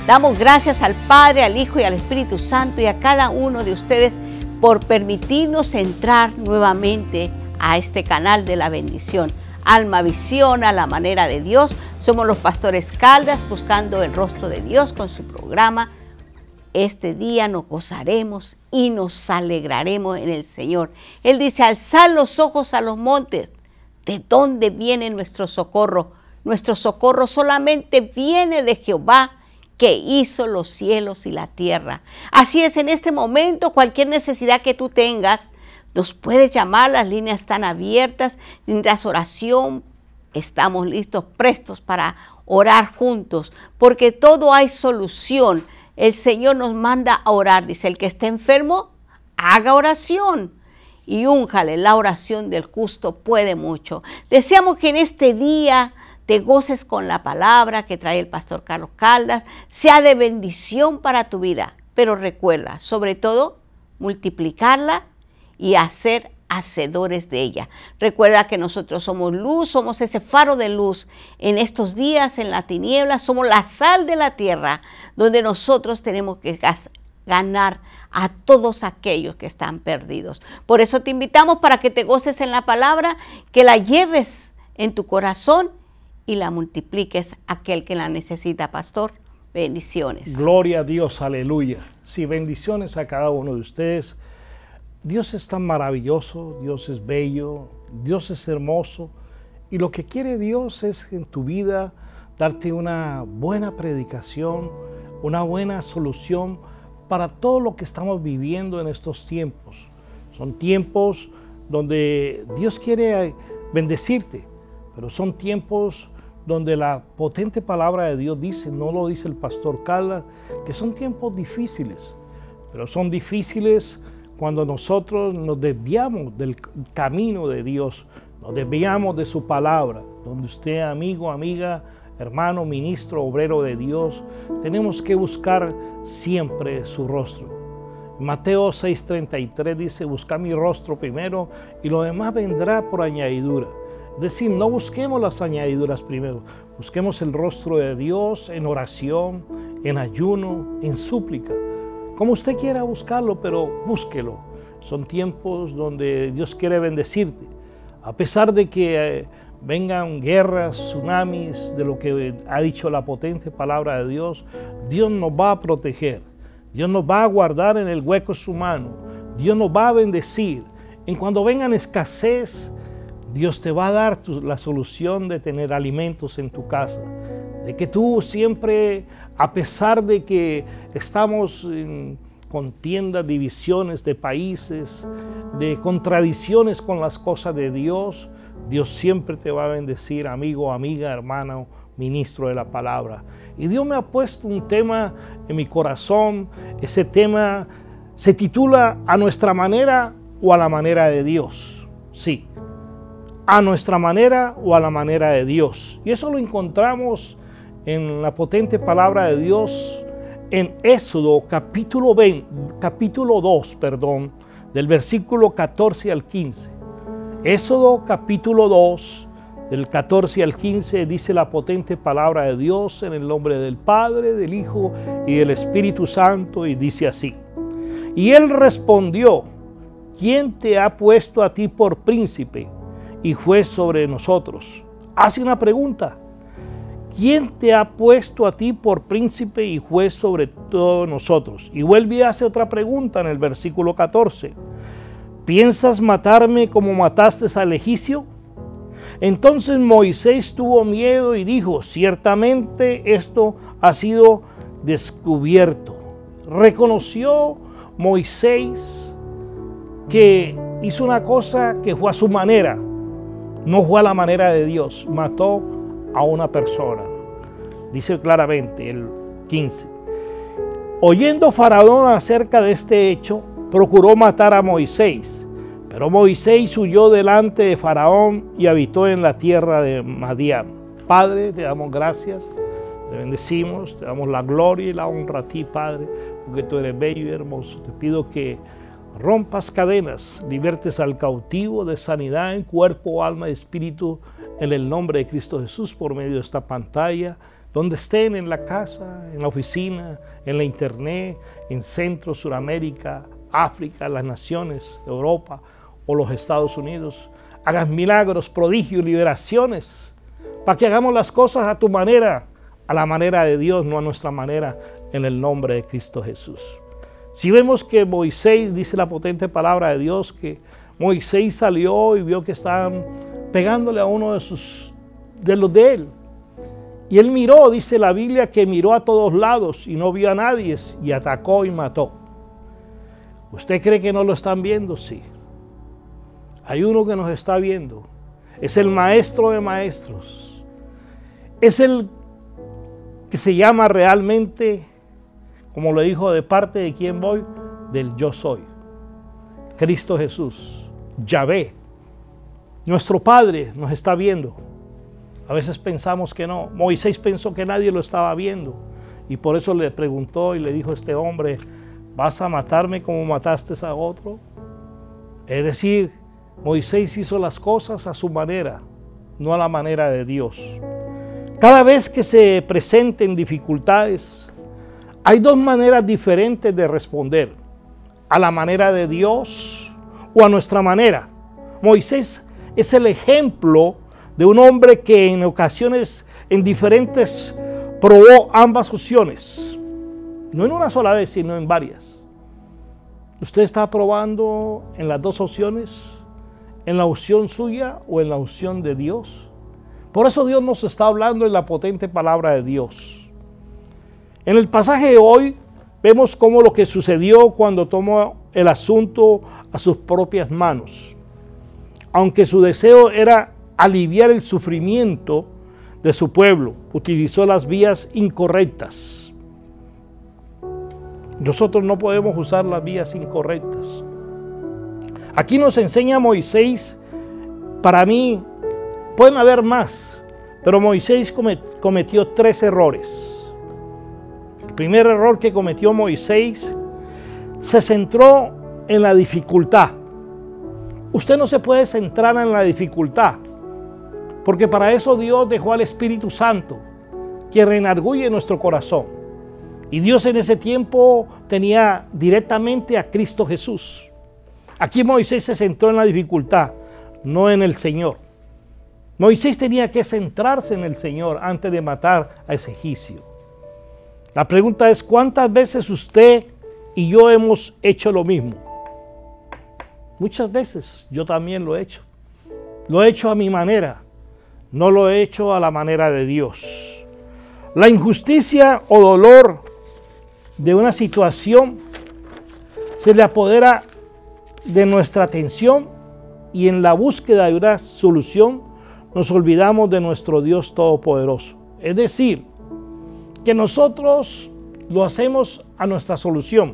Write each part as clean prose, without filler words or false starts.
Damos gracias al Padre, al Hijo y al Espíritu Santo y a cada uno de ustedes por permitirnos entrar nuevamente a este canal de la bendición. Alma Visión a la manera de Dios. Somos los pastores Caldas buscando el rostro de Dios con su programa. Este día nos gozaremos y nos alegraremos en el Señor. Él dice, alzad los ojos a los montes. ¿De dónde viene nuestro socorro? Nuestro socorro solamente viene de Jehová, que hizo los cielos y la tierra. Así es, en este momento, cualquier necesidad que tú tengas, nos puedes llamar, las líneas están abiertas, necesitas oración, estamos listos, prestos para orar juntos, porque todo hay solución. El Señor nos manda a orar, dice, el que esté enfermo, haga oración y únjale, la oración del justo puede mucho. Deseamos que en este día te goces con la palabra que trae el pastor Carlos Caldas, sea de bendición para tu vida, pero recuerda, sobre todo, multiplicarla y hacer hacedores de ella. Recuerda que nosotros somos luz, somos ese faro de luz en estos días, en la tiniebla, somos la sal de la tierra, donde nosotros tenemos que ganar a todos aquellos que están perdidos. Por eso te invitamos para que te goces en la palabra, que la lleves en tu corazón y la multipliques a aquel que la necesita, pastor. Bendiciones. Gloria a Dios, aleluya. Sí, bendiciones a cada uno de ustedes. Dios es tan maravilloso, Dios es bello, Dios es hermoso. Y lo que quiere Dios es en tu vida darte una buena predicación, una buena solución para todo lo que estamos viviendo en estos tiempos. Son tiempos donde Dios quiere bendecirte, pero son tiempos donde la potente palabra de Dios dice, no lo dice el pastor Caldas, que son tiempos difíciles, pero son difíciles cuando nosotros nos desviamos del camino de Dios, nos desviamos de su palabra, donde usted, amigo, amiga, hermano, ministro, obrero de Dios, tenemos que buscar siempre su rostro. Mateo 6:33 dice, busca mi rostro primero y lo demás vendrá por añadidura. Es decir, no busquemos las añadiduras primero, busquemos el rostro de Dios en oración, en ayuno, en súplica. Como usted quiera buscarlo, pero búsquelo. Son tiempos donde Dios quiere bendecirte. A pesar de que vengan guerras, tsunamis, de lo que ha dicho la potente palabra de Dios, Dios nos va a proteger. Dios nos va a guardar en el hueco de su mano. Dios nos va a bendecir. En cuando vengan escasez, Dios te va a dar la solución de tener alimentos en tu casa. De que tú siempre, a pesar de que estamos en contiendas, divisiones de países, de contradicciones con las cosas de Dios, Dios siempre te va a bendecir, amigo, amiga, hermano, ministro de la palabra. Y Dios me ha puesto un tema en mi corazón. Ese tema se titula ¿A nuestra manera o a la manera de Dios? Sí, a nuestra manera o a la manera de Dios. Y eso lo encontramos en la potente palabra de Dios en Éxodo capítulo 2, del versículo 14 al 15. Éxodo capítulo 2, del 14 al 15, dice la potente palabra de Dios en el nombre del Padre, del Hijo y del Espíritu Santo, y dice así. Y él respondió, ¿quién te ha puesto a ti por príncipe y juez sobre nosotros? Hace una pregunta. ¿Quién te ha puesto a ti por príncipe y juez sobre todos nosotros? Y vuelve y hace otra pregunta en el versículo 14. ¿Piensas matarme como mataste al egipcio? Entonces Moisés tuvo miedo y dijo, ciertamente esto ha sido descubierto. Reconoció Moisés que hizo una cosa que fue a su manera, no fue a la manera de Dios, mató a una persona. Dice claramente el 15. Oyendo Faraón acerca de este hecho, procuró matar a Moisés, pero Moisés huyó delante de Faraón y habitó en la tierra de Madián. Padre, te damos gracias, te bendecimos, te damos la gloria y la honra a ti, Padre, porque tú eres bello y hermoso. Te pido que rompas cadenas, libertes al cautivo de sanidad en cuerpo, alma y espíritu, en el nombre de Cristo Jesús, por medio de esta pantalla. donde estén, en la casa, en la oficina, en la internet, en Centro, Suramérica, África, las naciones, Europa o los Estados Unidos. Hagas milagros, prodigios, liberaciones, para que hagamos las cosas a tu manera, a la manera de Dios, no a nuestra manera, en el nombre de Cristo Jesús. Si vemos que Moisés, dice la potente palabra de Dios, que Moisés salió y vio que estaban pegándole a uno de los de él. Y él miró, dice la Biblia, que miró a todos lados y no vio a nadie y atacó y mató. ¿Usted cree que no lo están viendo? Sí. Hay uno que nos está viendo. Es el maestro de maestros. Es el que se llama realmente, como lo dijo, de parte de quién voy, del yo soy. Cristo Jesús, Yahvé. Nuestro Padre nos está viendo. A veces pensamos que no. Moisés pensó que nadie lo estaba viendo. Y por eso le preguntó y le dijo a este hombre, ¿vas a matarme como mataste a otro? Es decir, Moisés hizo las cosas a su manera, no a la manera de Dios. Cada vez que se presenten dificultades, hay dos maneras diferentes de responder. A la manera de Dios o a nuestra manera. Moisés es el ejemplo de un hombre que en ocasiones, en diferentes, probó ambas opciones. No en una sola vez, sino en varias. ¿Usted está probando en las dos opciones? ¿En la opción suya o en la opción de Dios? Por eso Dios nos está hablando en la potente palabra de Dios. En el pasaje de hoy vemos cómo lo que sucedió cuando tomó el asunto a sus propias manos. Aunque su deseo era aliviar el sufrimiento de su pueblo, utilizó las vías incorrectas. Nosotros no podemos usar las vías incorrectas. Aquí nos enseña Moisés, para mí, pueden haber más, pero Moisés cometió 3 errores. El primer error que cometió Moisés se centró en la dificultad. Usted no se puede centrar en la dificultad, porque para eso Dios dejó al Espíritu Santo, que reenargulle nuestro corazón. Y Dios en ese tiempo tenía directamente a Cristo Jesús. Aquí Moisés se centró en la dificultad, no en el Señor. Moisés tenía que centrarse en el Señor antes de matar a ese egipcio. La pregunta es, ¿cuántas veces usted y yo hemos hecho lo mismo? Muchas veces yo también lo he hecho. Lo he hecho a mi manera, no lo he hecho a la manera de Dios. La injusticia o dolor de una situación se le apodera de nuestra atención y en la búsqueda de una solución nos olvidamos de nuestro Dios Todopoderoso. Es decir, que nosotros lo hacemos a nuestra solución,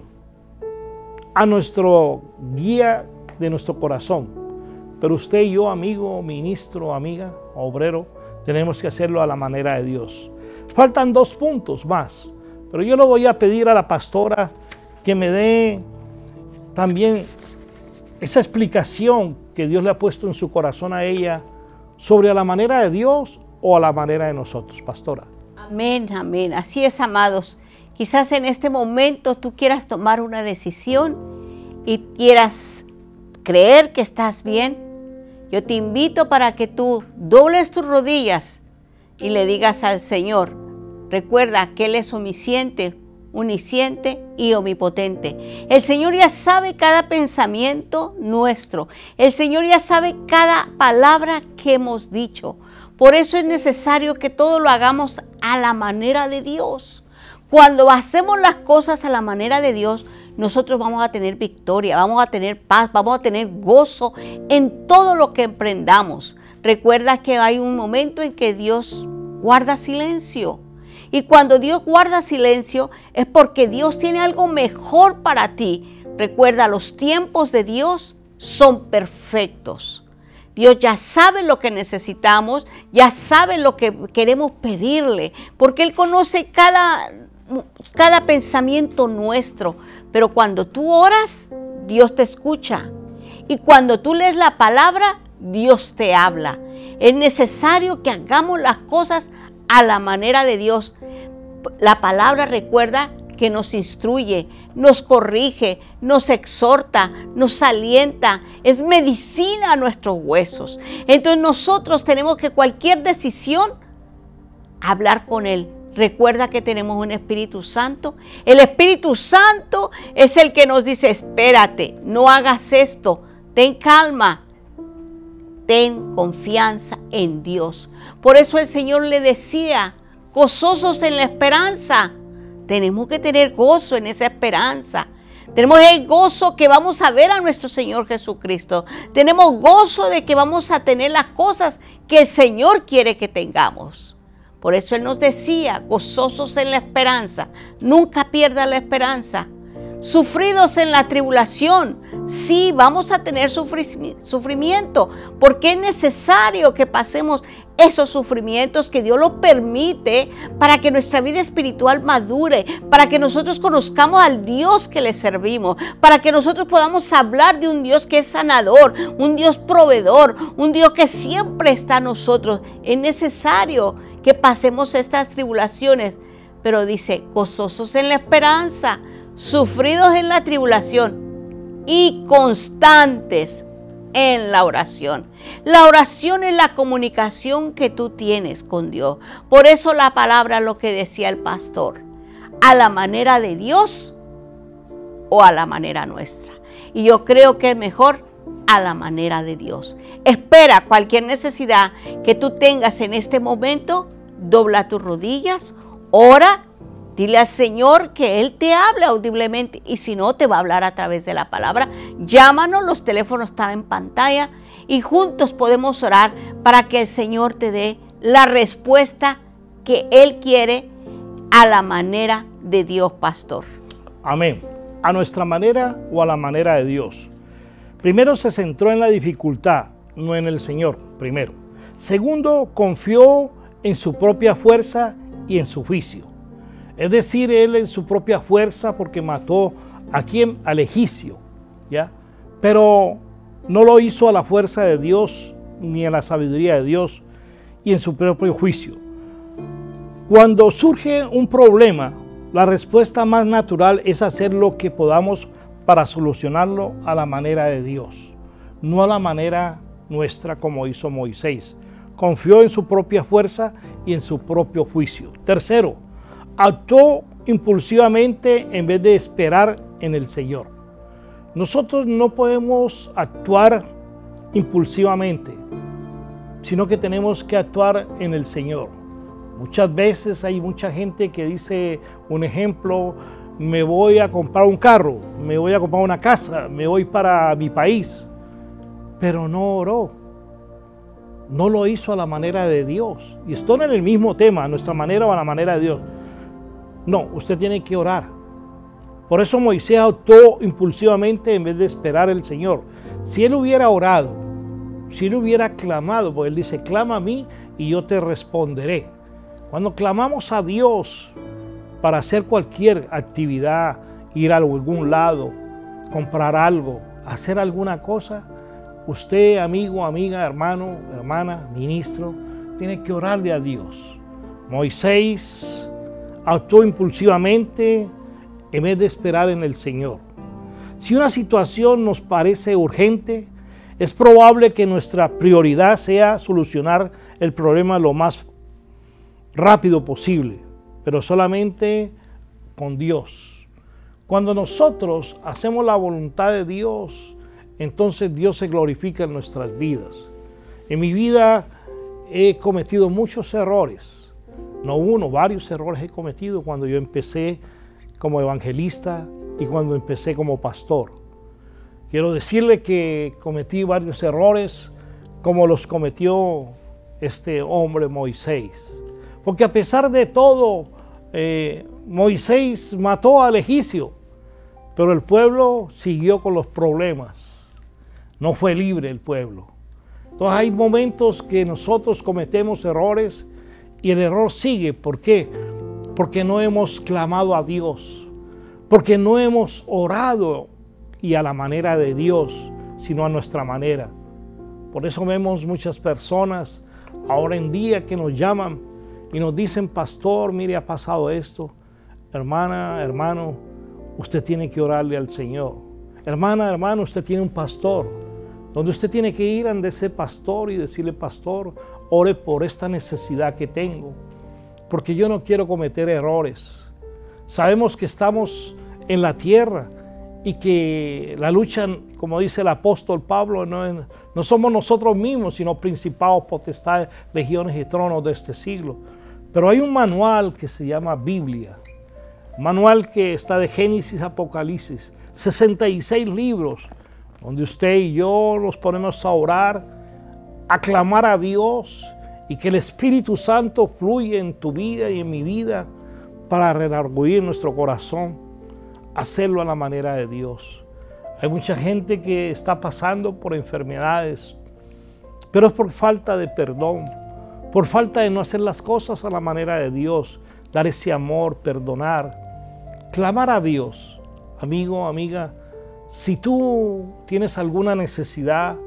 a nuestro guía de nuestro corazón. Pero usted y yo, amigo, ministro, amiga, obrero, tenemos que hacerlo a la manera de Dios. Faltan 2 puntos más, pero yo le voy a pedir a la pastora que me dé también esa explicación que Dios le ha puesto en su corazón a ella sobre a la manera de Dios o a la manera de nosotros, pastora. Amén, amén. Así es, amados. Quizás en este momento tú quieras tomar una decisión y quieras creer que estás bien. Yo te invito para que tú dobles tus rodillas y le digas al Señor, recuerda que Él es omnisciente y omnipotente. El Señor ya sabe cada pensamiento nuestro. El Señor ya sabe cada palabra que hemos dicho. Por eso es necesario que todo lo hagamos a la manera de Dios. Cuando hacemos las cosas a la manera de Dios, nosotros vamos a tener victoria, vamos a tener paz, vamos a tener gozo en todo lo que emprendamos. Recuerda que hay un momento en que Dios guarda silencio. Y cuando Dios guarda silencio es porque Dios tiene algo mejor para ti. Recuerda, los tiempos de Dios son perfectos. Dios ya sabe lo que necesitamos, ya sabe lo que queremos pedirle, porque Él conoce cada pensamiento nuestro. Pero cuando tú oras, Dios te escucha. Y cuando tú lees la palabra, Dios te habla. Es necesario que hagamos las cosas a la manera de Dios. La palabra, recuerda, que nos instruye, nos corrige, nos exhorta, nos alienta, es medicina a nuestros huesos. Entonces nosotros tenemos que cualquier decisión, hablar con Él. Recuerda que tenemos un Espíritu Santo. El Espíritu Santo es el que nos dice, espérate, no hagas esto, ten calma, ten confianza en Dios. Por eso el Señor le decía, gozosos en la esperanza. Tenemos que tener gozo en esa esperanza. Tenemos el gozo que vamos a ver a nuestro Señor Jesucristo. Tenemos gozo de que vamos a tener las cosas que el Señor quiere que tengamos. Por eso Él nos decía, gozosos en la esperanza. Nunca pierda la esperanza. Sufridos en la tribulación. Sí, vamos a tener sufrimiento, porque es necesario que pasemos esos sufrimientos, que Dios lo permite para que nuestra vida espiritual madure, para que nosotros conozcamos al Dios que le servimos, para que nosotros podamos hablar de un Dios que es sanador, un Dios proveedor, un Dios que siempre está a nosotros. Es necesario que pasemos estas tribulaciones, pero dice, gozosos en la esperanza, sufridos en la tribulación y constantes en la oración. La oración es la comunicación que tú tienes con Dios. Por eso la palabra, lo que decía el pastor, a la manera de Dios o a la manera nuestra. Y yo creo que es mejor a la manera de Dios. Espera cualquier necesidad que tú tengas en este momento, dobla tus rodillas, ora, dile al Señor que Él te hable audiblemente, y si no, te va a hablar a través de la palabra. Llámanos, los teléfonos están en pantalla y juntos podemos orar para que el Señor te dé la respuesta que Él quiere a la manera de Dios, pastor. Amén. A nuestra manera o a la manera de Dios. Primero, se centró en la dificultad, no en el Señor, primero. Segundo, confió en su propia fuerza y en su juicio. Es decir, él en su propia fuerza, porque mató a quien, al egipcio, ¿ya? Pero no lo hizo a la fuerza de Dios ni a la sabiduría de Dios, y en su propio juicio. Cuando surge un problema, la respuesta más natural es hacer lo que podamos para solucionarlo a la manera de Dios, no a la manera nuestra como hizo Moisés. Confió en su propia fuerza y en su propio juicio. Tercero, actuó impulsivamente en vez de esperar en el Señor. Nosotros no podemos actuar impulsivamente, sino que tenemos que actuar en el Señor. Muchas veces hay mucha gente que dice, un ejemplo, me voy a comprar un carro, me voy a comprar una casa, me voy para mi país, pero no oró. No lo hizo a la manera de Dios. Y esto en el mismo tema, a nuestra manera o a la manera de Dios. No, usted tiene que orar. Por eso Moisés actuó impulsivamente en vez de esperar al Señor. Si él hubiera orado, si él hubiera clamado, porque él dice, clama a mí y yo te responderé. Cuando clamamos a Dios para hacer cualquier actividad, ir a algún lado, comprar algo, hacer alguna cosa, usted, amigo, amiga, hermano, hermana, ministro, tiene que orarle a Dios. Moisés actuó impulsivamente en vez de esperar en el Señor. Si una situación nos parece urgente, es probable que nuestra prioridad sea solucionar el problema lo más rápido posible, pero solamente con Dios. Cuando nosotros hacemos la voluntad de Dios, entonces Dios se glorifica en nuestras vidas. En mi vida he cometido muchos errores, no uno, varios errores he cometido cuando yo empecé como evangelista y cuando empecé como pastor. Quiero decirle que cometí varios errores como los cometió este hombre Moisés. Porque a pesar de todo, Moisés mató al egipcio, pero el pueblo siguió con los problemas. No fue libre el pueblo. Entonces hay momentos que nosotros cometemos errores y el error sigue. ¿Por qué? Porque no hemos clamado a Dios, porque no hemos orado y a la manera de Dios, sino a nuestra manera. Por eso vemos muchas personas ahora en día que nos llaman y nos dicen, pastor, mire, ha pasado esto. Hermana, hermano, usted tiene que orarle al Señor. Hermana, hermano, usted tiene un pastor, donde usted tiene que ir ante ese pastor y decirle, pastor, ore por esta necesidad que tengo, porque yo no quiero cometer errores. Sabemos que estamos en la tierra y que la lucha, como dice el apóstol Pablo, no somos nosotros mismos, sino principados, potestades, legiones y tronos de este siglo. Pero hay un manual que se llama Biblia, manual que está de Génesis a Apocalipsis, 66 libros, donde usted y yo nos ponemos a orar, a clamar a Dios y que el Espíritu Santo fluya en tu vida y en mi vida para redarguir nuestro corazón, hacerlo a la manera de Dios. Hay mucha gente que está pasando por enfermedades, pero es por falta de perdón, por falta de no hacer las cosas a la manera de Dios, dar ese amor, perdonar, clamar a Dios. Amigo, amiga, si tú tienes alguna necesidad,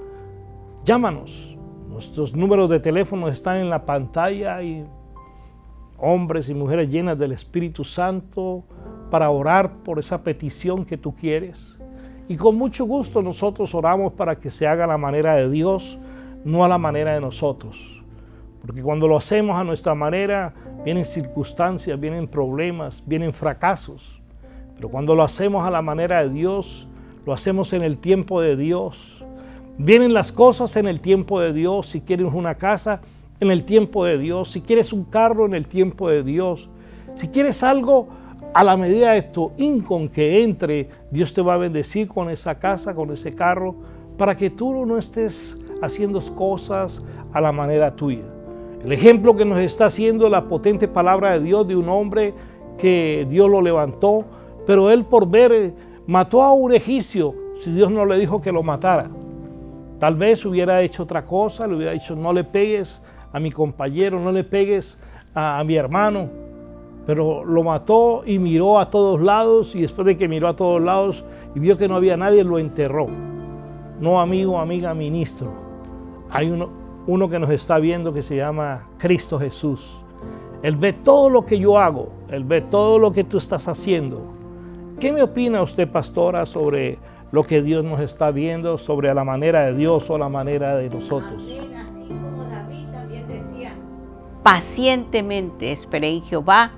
llámanos. Nuestros números de teléfono están en la pantalla y hombres y mujeres llenas del Espíritu Santo para orar por esa petición que tú quieres. Y con mucho gusto nosotros oramos para que se haga a la manera de Dios, no a la manera de nosotros. Porque cuando lo hacemos a nuestra manera, vienen circunstancias, vienen problemas, vienen fracasos. Pero cuando lo hacemos a la manera de Dios, lo hacemos en el tiempo de Dios. Vienen las cosas en el tiempo de Dios. Si quieres una casa, en el tiempo de Dios. Si quieres un carro, en el tiempo de Dios. Si quieres algo, a la medida de tu income que entre, Dios te va a bendecir con esa casa, con ese carro, para que tú no estés haciendo cosas a la manera tuya. El ejemplo que nos está haciendo la potente palabra de Dios de un hombre que Dios lo levantó, pero él por ver mató a un egipcio, si Dios no le dijo que lo matara. Tal vez hubiera hecho otra cosa, le hubiera dicho, no le pegues a mi compañero, no le pegues a mi hermano. Pero lo mató y miró a todos lados, y después de que miró a todos lados y vio que no había nadie, lo enterró. No, amigo, amiga, ministro. Hay uno que nos está viendo que se llama Cristo Jesús. Él ve todo lo que yo hago, Él ve todo lo que tú estás haciendo. ¿Qué me opina usted, pastora, sobre lo que Dios nos está viendo, sobre la manera de Dios o la manera de nosotros? Amén, así como David también decía, pacientemente esperé en Jehová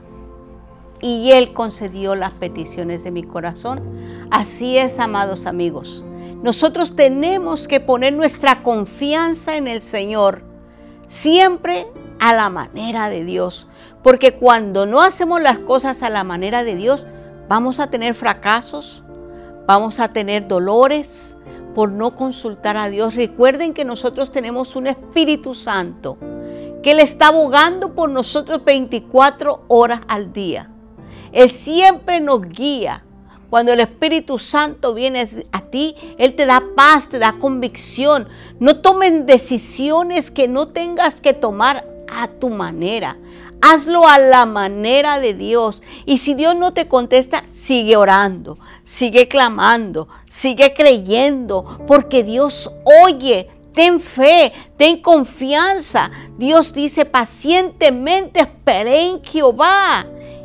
y Él concedió las peticiones de mi corazón. Así es, amados amigos. Nosotros tenemos que poner nuestra confianza en el Señor, siempre a la manera de Dios. Porque cuando no hacemos las cosas a la manera de Dios, vamos a tener fracasos, vamos a tener dolores por no consultar a Dios. Recuerden que nosotros tenemos un Espíritu Santo que Él está abogando por nosotros 24 horas al día. Él siempre nos guía. Cuando el Espíritu Santo viene a ti, Él te da paz, te da convicción. No tomen decisiones que no tengas que tomar a tu manera. Hazlo a la manera de Dios. Y si Dios no te contesta, sigue orando, sigue clamando, sigue creyendo, porque Dios oye. Ten fe, ten confianza. Dios dice, pacientemente esperé en Jehová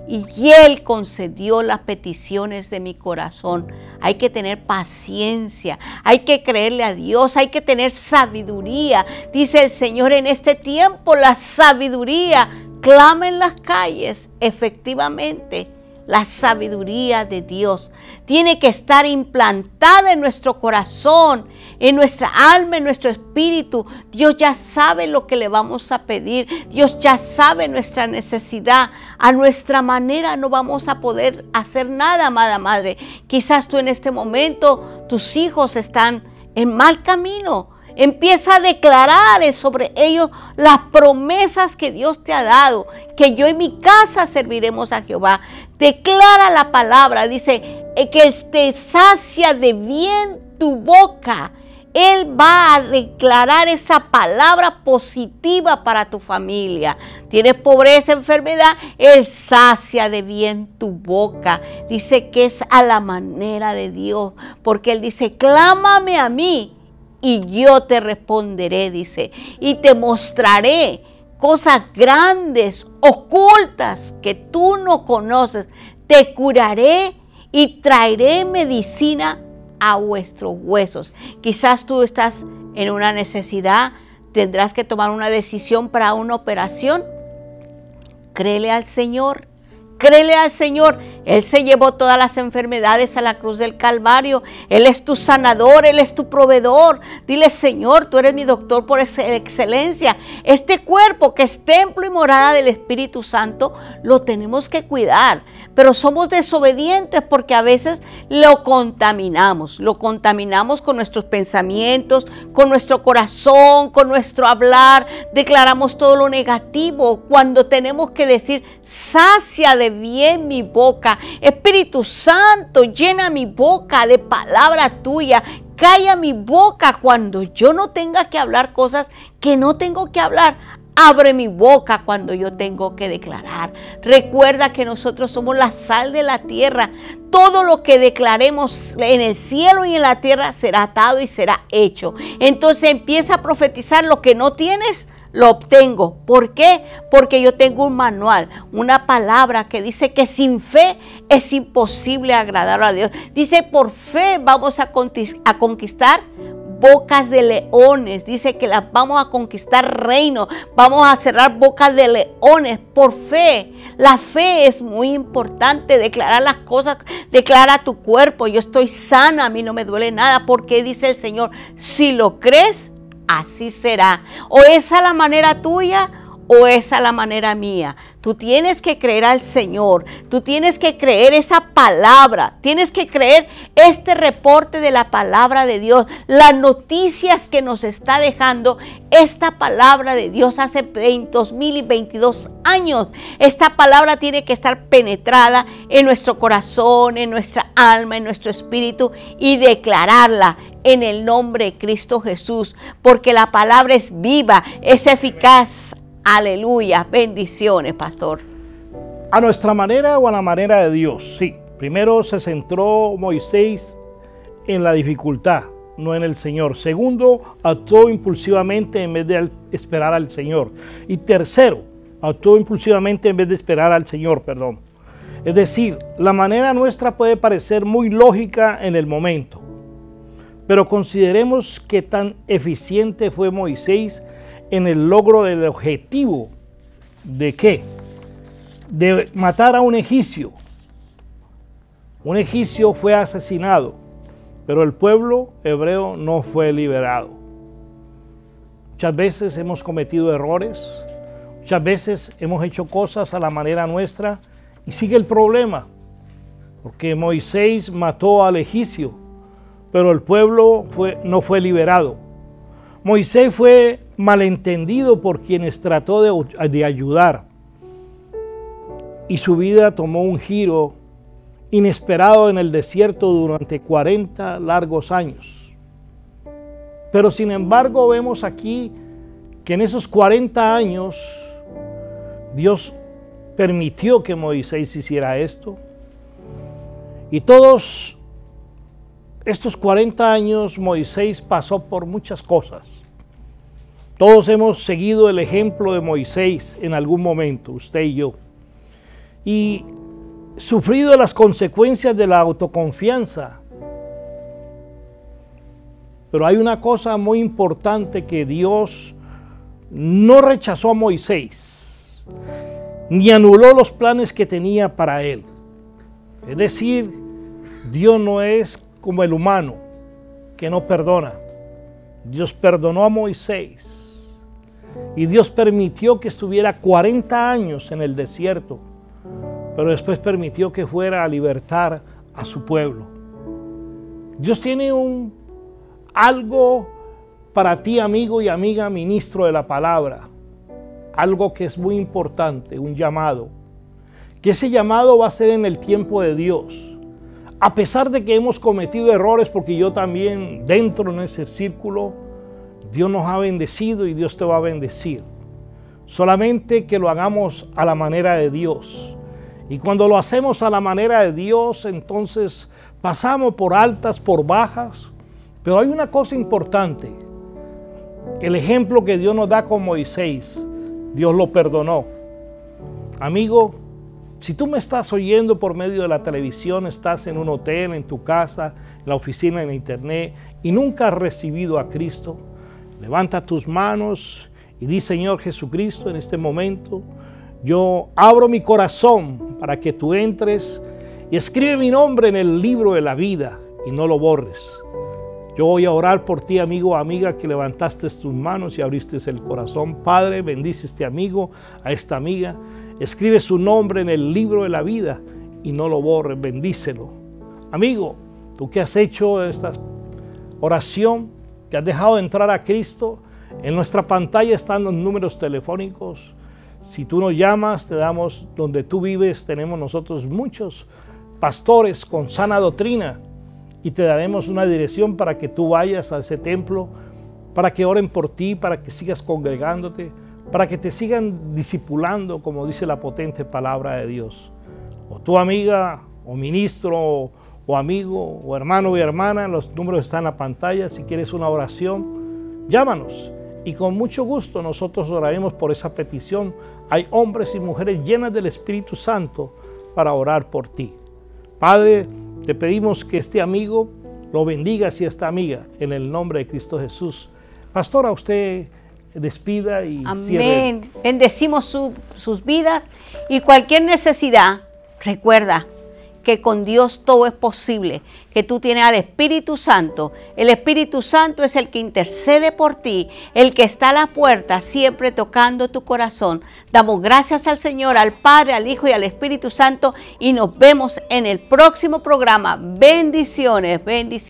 y Él concedió las peticiones de mi corazón. Hay que tener paciencia, hay que creerle a Dios, hay que tener sabiduría. Dice el Señor, en este tiempo la sabiduría clama en las calles. Efectivamente, la sabiduría de Dios tiene que estar implantada en nuestro corazón, en nuestra alma, en nuestro espíritu. Dios ya sabe lo que le vamos a pedir. Dios ya sabe nuestra necesidad. A nuestra manera no vamos a poder hacer nada, amada madre. Quizás tú en este momento, tus hijos están en mal camino. Empieza a declarar sobre ellos las promesas que Dios te ha dado, que yo y mi casa serviremos a Jehová. Declara la palabra, dice que te sacia de bien tu boca. Él va a declarar esa palabra positiva para tu familia. Tienes pobreza, enfermedad, Él sacia de bien tu boca. Dice que es a la manera de Dios, porque Él dice, clámame a mí y yo te responderé, dice, y te mostraré cosas grandes, ocultas, que tú no conoces. Te curaré y traeré medicina a vuestros huesos. Quizás tú estás en una necesidad, tendrás que tomar una decisión para una operación. Créele al Señor. Créele al Señor. Él se llevó todas las enfermedades a la cruz del Calvario. Él es tu sanador, Él es tu proveedor. Dile: Señor, tú eres mi doctor por excelencia. Este cuerpo que es templo y morada del Espíritu Santo, lo tenemos que cuidar. Pero somos desobedientes porque a veces lo contaminamos. Lo contaminamos con nuestros pensamientos, con nuestro corazón, con nuestro hablar. Declaramos todo lo negativo cuando tenemos que decir: sacia de bien mi boca. Espíritu Santo, llena mi boca de palabra tuya. Calla mi boca cuando yo no tenga que hablar cosas que no tengo que hablar. Abre mi boca cuando yo tengo que declarar. Recuerda que nosotros somos la sal de la tierra. Todo lo que declaremos en el cielo y en la tierra será atado y será hecho. Entonces empieza a profetizar. Lo que no tienes, lo obtengo. ¿Por qué? Porque yo tengo un manual, una palabra que dice que sin fe es imposible agradar a Dios. Dice: por fe vamos a conquistar bocas de leones. Dice que las vamos a conquistar reino. Vamos a cerrar bocas de leones por fe. La fe es muy importante. Declarar las cosas. Declara tu cuerpo: yo estoy sana, a mí no me duele nada. Porque dice el Señor: si lo crees, así será. O esa es la manera tuya, o esa es la manera mía. Tú tienes que creer al Señor. Tú tienes que creer esa palabra. Tienes que creer este reporte de la palabra de Dios. Las noticias que nos está dejando esta palabra de Dios hace 2022 años. Esta palabra tiene que estar penetrada en nuestro corazón, en nuestra alma, en nuestro espíritu, y declararla en el nombre de Cristo Jesús. Porque la palabra es viva, es eficaz. Aleluya, bendiciones, pastor. ¿A nuestra manera o a la manera de Dios? Sí. Primero se centró Moisés en la dificultad, no en el Señor. Segundo, actuó impulsivamente en vez de esperar al Señor. Y tercero, actuó impulsivamente en vez de esperar al Señor, perdón. Es decir, la manera nuestra puede parecer muy lógica en el momento, pero consideremos qué tan eficiente fue Moisés en el logro del objetivo. ¿De qué? De matar a un egipcio. Un egipcio fue asesinado, pero el pueblo hebreo no fue liberado. Muchas veces hemos cometido errores, muchas veces hemos hecho cosas a la manera nuestra y sigue el problema, porque Moisés mató al egipcio, pero el pueblo no fue liberado. Moisés fue malentendido por quienes trató de ayudar, y su vida tomó un giro inesperado en el desierto durante 40 largos años. Pero sin embargo vemos aquí que en esos 40 años Dios permitió que Moisés hiciera esto, y todos estos 40 años Moisés pasó por muchas cosas. Todos hemos seguido el ejemplo de Moisés en algún momento, usted y yo, y sufrido las consecuencias de la autoconfianza. Pero hay una cosa muy importante, que Dios no rechazó a Moisés, ni anuló los planes que tenía para él. Es decir, Dios no es como el humano, que no perdona. Dios perdonó a Moisés, y Dios permitió que estuviera 40 años en el desierto, pero después permitió que fuera a libertar a su pueblo. Dios tiene algo para ti, amigo y amiga, ministro de la palabra, algo que es muy importante, un llamado, que ese llamado va a ser en el tiempo de Dios. A pesar de que hemos cometido errores, porque yo también dentro en ese círculo, Dios nos ha bendecido y Dios te va a bendecir. Solamente que lo hagamos a la manera de Dios. Y cuando lo hacemos a la manera de Dios, entonces pasamos por altas, por bajas. Pero hay una cosa importante. El ejemplo que Dios nos da con Moisés. Dios lo perdonó. Amigo, si tú me estás oyendo por medio de la televisión, estás en un hotel, en tu casa, en la oficina, en internet, y nunca has recibido a Cristo, levanta tus manos y di: Señor Jesucristo, en este momento yo abro mi corazón para que tú entres y escribe mi nombre en el libro de la vida y no lo borres. Yo voy a orar por ti, amigo o amiga, que levantaste tus manos y abriste el corazón. Padre, bendice a este amigo, a esta amiga. Escribe su nombre en el libro de la vida y no lo borres, bendícelo. Amigo, tú que has hecho esta oración, que has dejado de entrar a Cristo, en nuestra pantalla están los números telefónicos. Si tú nos llamas, te damos donde tú vives. Tenemos nosotros muchos pastores con sana doctrina y te daremos una dirección para que tú vayas a ese templo, para que oren por ti, para que sigas congregándote, para que te sigan discipulando, como dice la potente palabra de Dios. O tu amiga, o ministro, o amigo, o hermano y hermana, los números están en la pantalla. Si quieres una oración, llámanos y con mucho gusto nosotros oraremos por esa petición. Hay hombres y mujeres llenas del Espíritu Santo para orar por ti. Padre, te pedimos que este amigo lo bendigas y esta amiga en el nombre de Cristo Jesús. Pastora, usted despida y cierre. Amén. Bendecimos sus vidas y cualquier necesidad, recuerda que con Dios todo es posible, que tú tienes al Espíritu Santo. El Espíritu Santo es el que intercede por ti, el que está a la puerta siempre tocando tu corazón. Damos gracias al Señor, al Padre, al Hijo y al Espíritu Santo y nos vemos en el próximo programa. Bendiciones, bendiciones.